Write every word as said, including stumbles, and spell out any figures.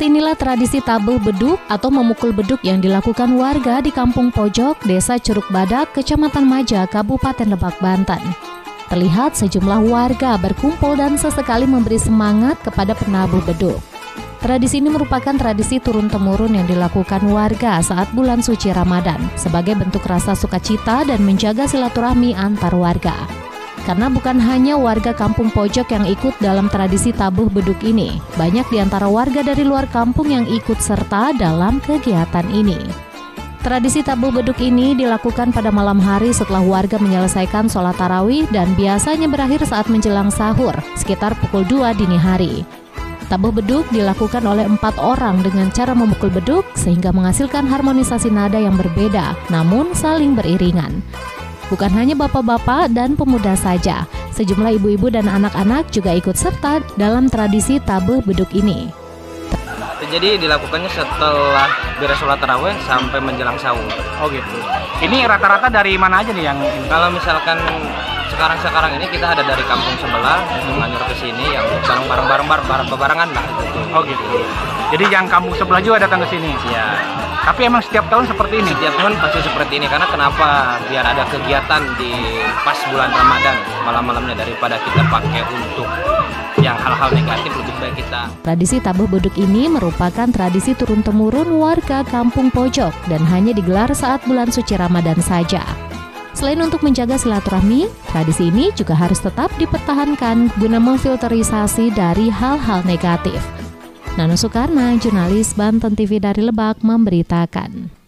Seperti inilah tradisi tabuh beduk atau memukul beduk yang dilakukan warga di Kampung Pojok, Desa Curug Badak, Kecamatan Maja, Kabupaten Lebak, Banten. Terlihat sejumlah warga berkumpul dan sesekali memberi semangat kepada penabuh beduk. Tradisi ini merupakan tradisi turun-temurun yang dilakukan warga saat bulan suci Ramadan sebagai bentuk rasa sukacita dan menjaga silaturahmi antar warga. Karena bukan hanya warga Kampung Pojok yang ikut dalam tradisi tabuh beduk ini, banyak di antara warga dari luar kampung yang ikut serta dalam kegiatan ini. Tradisi tabuh beduk ini dilakukan pada malam hari setelah warga menyelesaikan sholat tarawih dan biasanya berakhir saat menjelang sahur, sekitar pukul dua dini hari. Tabuh beduk dilakukan oleh empat orang dengan cara memukul beduk sehingga menghasilkan harmonisasi nada yang berbeda, namun saling beriringan. Bukan hanya bapak-bapak dan pemuda saja, sejumlah ibu-ibu dan anak-anak juga ikut serta dalam tradisi tabuh beduk ini. Jadi dilakukannya setelah beres sholat tarawih sampai menjelang sahur. Oh gitu. Ini rata-rata dari mana aja nih yang ini? Kalau misalkan sekarang-sekarang ini kita ada dari kampung sebelah menganyur ke sini yang bareng-bareng bareng bebarengan lah gitu. Oh gitu. Jadi yang kampung sebelah juga datang ke sini. Iya. Tapi emang setiap tahun seperti ini. Setiap tahun pasti seperti ini karena kenapa? Biar ada kegiatan di pas bulan Ramadan malam-malamnya daripada kita pakai untuk yang hal-hal negatif, lebih baik kita. Tradisi tabuh beduk ini merupakan tradisi turun-temurun warga Kampung Pojok dan hanya digelar saat bulan suci Ramadan saja. Selain untuk menjaga silaturahmi, tradisi ini juga harus tetap dipertahankan guna memfilterisasi dari hal-hal negatif. Nano Soekarna, jurnalis Banten T V dari Lebak, memberitakan.